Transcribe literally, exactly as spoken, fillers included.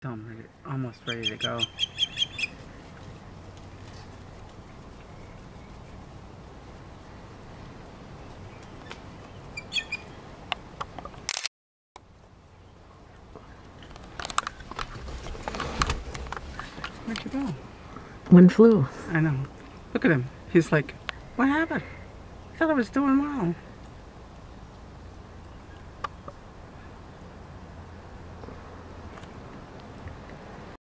I'm ready, almost ready to go. Where'd you go? One flew. I know. Look at him. He's like, what happened? I thought I was doing well.